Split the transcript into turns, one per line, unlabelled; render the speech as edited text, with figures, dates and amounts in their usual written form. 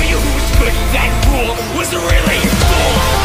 you who was good, that fool was really cool.